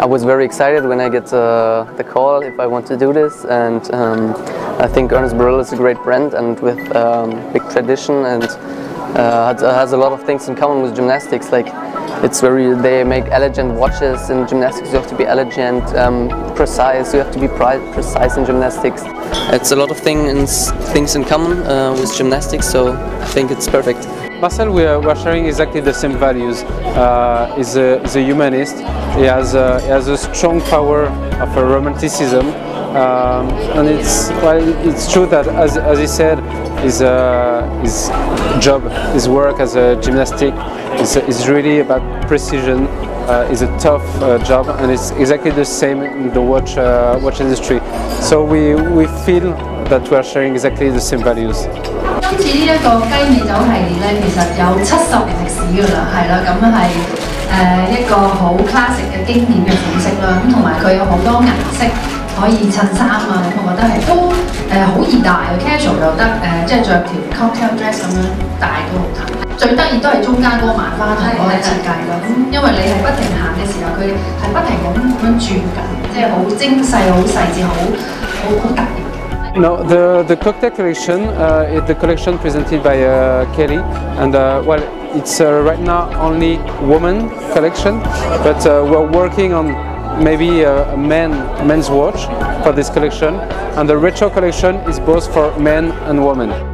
I was very excited when I get the call if I want to do this, and I think Ernest Beryl is a great brand and with big tradition, and has a lot of things in common with gymnastics. Like they make elegant watches. In gymnastics you have to be elegant, precise. You have to be precise in gymnastics. It's a lot of things in common with gymnastics, so I think it's perfect. Marcel, we are sharing exactly the same values. He's a humanist. He has a strong power of a romanticism, and it's true that, as he said, his job, his work as a gymnastic is really about precision. It's a tough job, and it's exactly the same in the watch industry. So we feel that we are sharing exactly the same values. 今次呢一個雞尾酒系列咧，其實有70年歷史㗎啦，係啦，咁係一個好 classic 嘅經典嘅款式啦，咁同埋佢有好多顏色可以襯衫啊，咁我覺得係都好易戴 ，casual 又得，即係着條 cocktail dress 咁樣戴都好睇。最得意都係中間嗰個萬花筒嗰個設計啦，咁因為你係不停行嘅時候，佢係不停咁轉緊，即係好精細、好細緻、好特別。 No, the cocktail collection is the collection presented by Kelly, and well, it's right now only woman collection, but we're working on maybe a men's watch for this collection, and the retro collection is both for men and women.